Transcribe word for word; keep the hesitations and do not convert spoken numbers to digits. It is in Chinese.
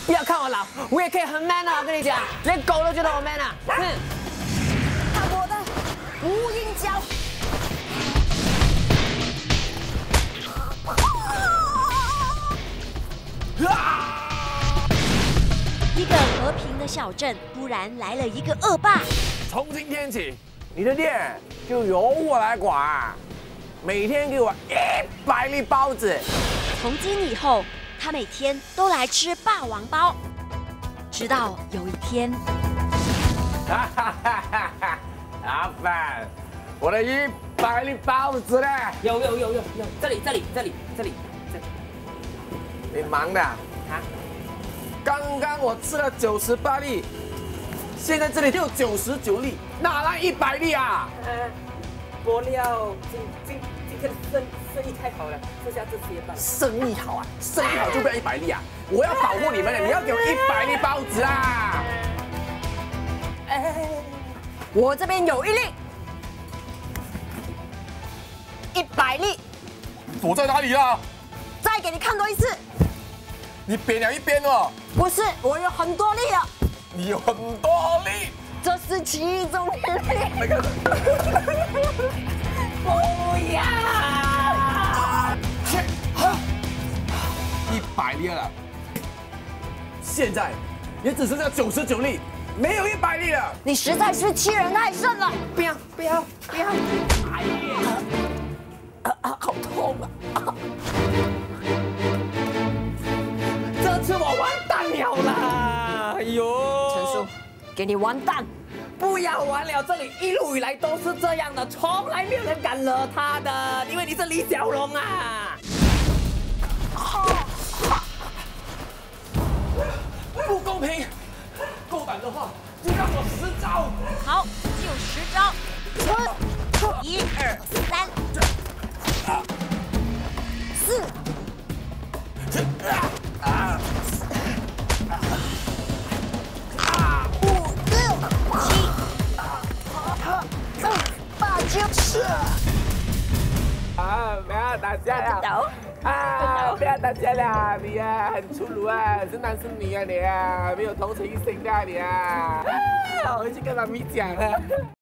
不要看我老，我也可以很 man 啊！我跟你讲，连狗都觉得我 man 啊！哼，看我的无影脚。 一个和平的小镇突然来了一个恶霸。 从今天起，你的店就由我来管，每天给我一百粒包子。 从今以后，他每天都来吃霸王包，直到有一天， 哈哈哈哈哈！老板，我的一百粒包子呢？ 有有有有有，这里这里这里这里这里。 你忙的啊？刚刚我吃了九十八粒，现在这里就有九十九粒，哪来一百粒啊？ 呃，玻料今今今天生生意太好了，剩下这些吧。 生意好啊，生意好就不要一百粒啊！我要保护你们的，你要给我一百粒包子啊！ 哎，我这边有一粒，一百粒， 躲在哪里啊？ 再给你看多一次。 你扁了一边哦。 不是，我有很多粒啊。 你有很多粒。 这是其中一粒。 那个。 不要！ 切！一百粒了，现在也只剩下九十九粒，没有一百粒了。 你实在是欺人太甚了！不要不要不要！哎呀，啊啊，好痛啊！这次我完蛋了啦！哎呦，陈叔，给你完蛋！不要玩了，这里一路以来都是这样的，从来没有人敢惹他的，因为你是李小龙啊！不公平！够胆的话，就让我十招。 好，就十招。一二三， 四， 啊！ 五六七，八九十。 啊！不要打架了！啊！不要打架了！你呀、啊，很粗鲁啊，是男是女啊你啊，没有同情心的、啊、你啊！啊我回去跟妈咪讲啊。